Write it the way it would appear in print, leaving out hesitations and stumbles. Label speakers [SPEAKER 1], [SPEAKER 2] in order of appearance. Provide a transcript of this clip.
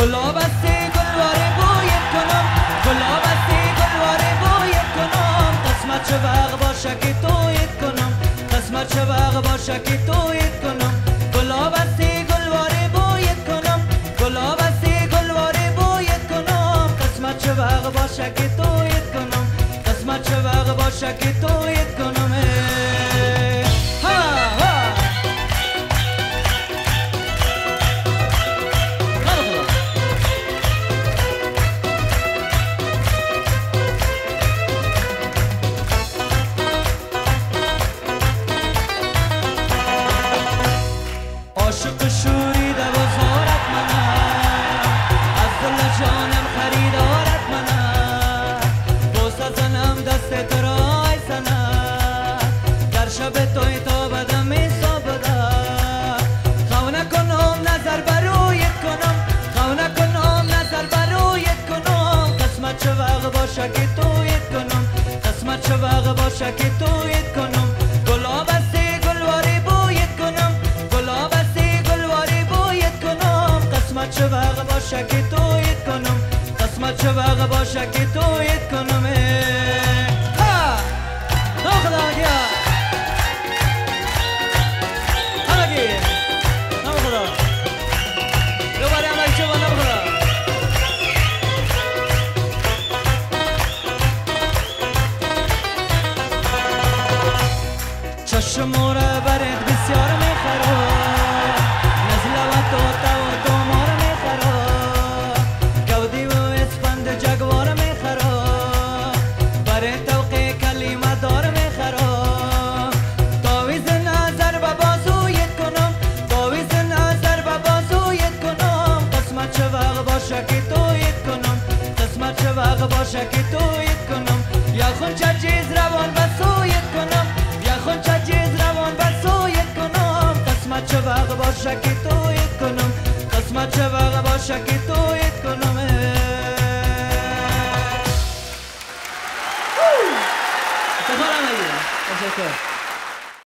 [SPEAKER 1] گلاب هستی گلواره بویت کنم گلاب هستی گلواره بویت کنم قسمت چه وقت باشه که تویت کنم قسمت چه وقت باشه که تویت کنم گلاب هستی گلواره بویت کنم گلاب هستی گلواره بویت کنم قسمت چه وقت باشه که تویت کنم قسمت چه وقت باشه که تویت کنم عاشق شوریده و زارت منم از دل جانم خریدارت منم بوسه زنم دست تو را ای سنم در شب توی تا بدم ایسابده خونه کنم نظر برویت کنم خونه کنم نظر برویت کنم قسمت چه وقت باشه که تویت کنم قسمت چه وقت باشه که تویت کنم گلاب هستی گلواری بویت کنم گلاب قسمت چه وقت باشه که تویت کنم قسمت چه وقت باشه که تویت کنم ها خدا گیا همگی نام خدا دوباره همگی چه با نام خدا چشم را برد بسیار میخرم نزله و توتا و دومار میخرم گودی و اسفند جگوار میخرم برای توقی کلمه دار میخرم تاویز نظر به بازویت کنم تاویز نظر به بازویت کنم قسمت چه وقت باشه که تویت کنم قسمت چه وقت باشه که تویت کنم یا خونچه چیز روان به سویت کنم یا خونچه چیز روان به سویت کنم قسمت چه وقت باشه که تویت کنم قسمت چه وقت باشه که تویت کنم تفرم اگه